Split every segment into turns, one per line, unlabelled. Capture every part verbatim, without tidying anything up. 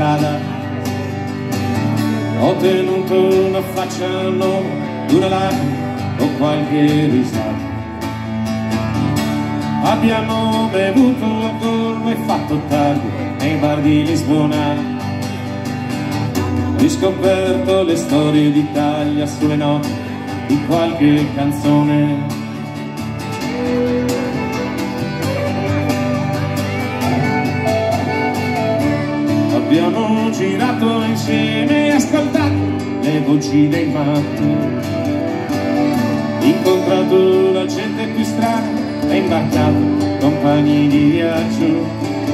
strada. Ho tenuto una faccia nuova, una lacrima o qualche risata. Abbiamo bevuto a gorgo e fatto tardi nei bar di Lisbona. Riscoperto le storie d'Italia sulle note di qualche canzone. Abbiamo girato insieme e ascoltato le voci dei matti. Incontrato la gente più strana e imbarcato compagni di viaggio.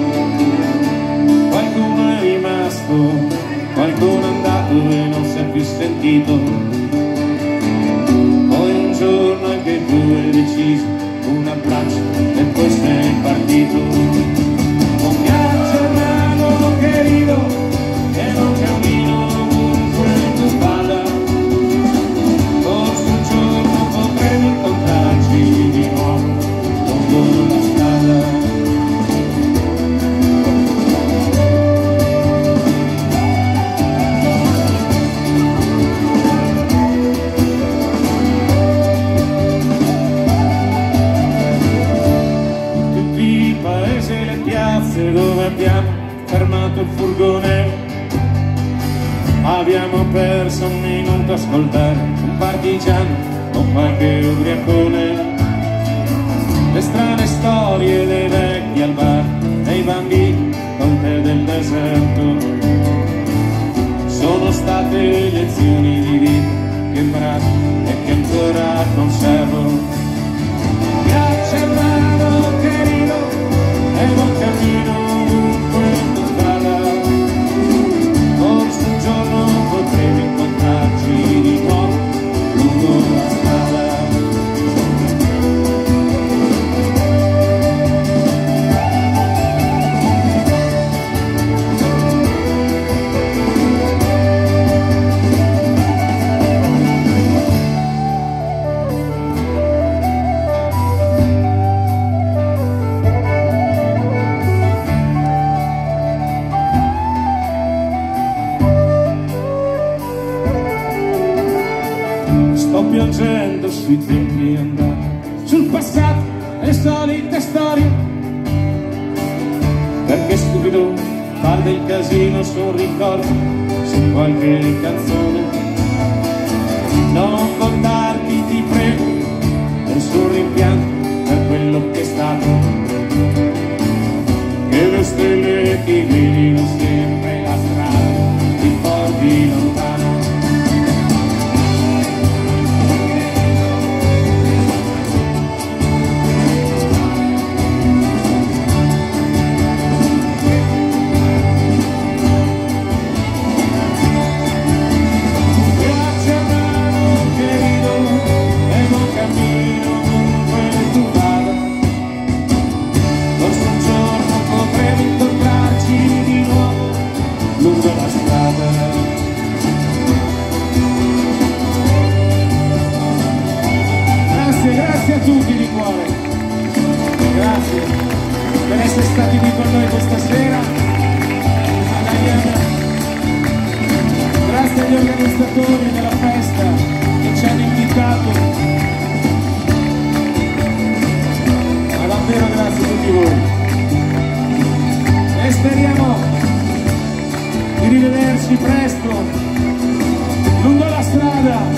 Qualcuno è rimasto, qualcuno è andato e non si è più sentito. Poi un giorno anche tu hai deciso un abbraccio e poi sei partito. Un viaggio hermano querido, che non cammino ovunque tu vada. Forse un giorno potremo incontrarci di nuovo lungo la strada. Dove abbiamo fermato il furgone, abbiamo perso un minuto a ascoltare un partigiano o qualche ubriacone. Le strane storie dei vecchi al bar, dei bambini col tè del deserto, sono state lezioni di vita che imparato e che ancora conservo. Grazie hermano querido, e non cammino ovunque tu vada. Forse un giorno potremo incontrarci di nuovo lungo la strada. Sto piangendo sui tempi andati, sul passato e le solite storie, perché stupido far del casino su un ricordo, su qualche canzone. Non contarti, ti prego, nessun rimpianto per quello che è stato, che le stelle ti vedino sempre la strada, ti porti lontano. Grazie a tutti di cuore, grazie per essere stati qui con noi questa sera. Grazie agli organizzatori della festa che ci hanno invitato, ma davvero grazie a tutti voi e speriamo di rivederci presto lungo la strada.